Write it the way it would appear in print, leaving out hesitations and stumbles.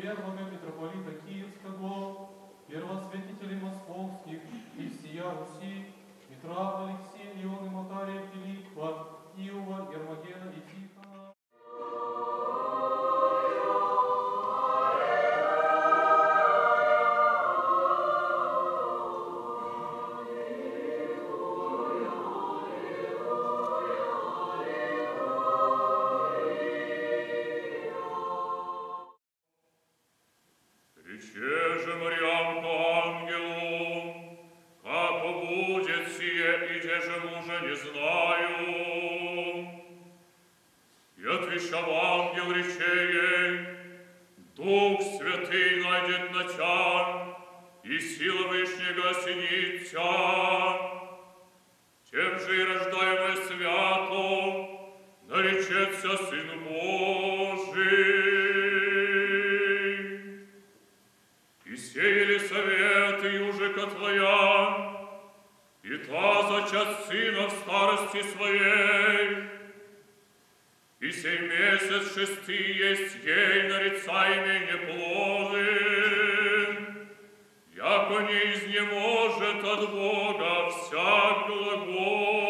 первого митрополита Киевского, первосвятителей московских и всея Руси, Петра, Алексея, Иоанна, Макария, Филиппа, Иова, Ермогена и Тихона. Рече же Мариамку ангелу, как будет сие, и те же мужа не знаю. И отвечал ангел, рече ей, Дух Святый найдет на тя, и сила Вышнего осенит тя. Тем же и рождаемое свято наречется Сын Божий. И сей Елисавета, южика твоя, и та зачат сына в старости своей, и сей месяц шестый есть ей нарицаемый неплоден, яко не изнеможет от Бога всяк глагол.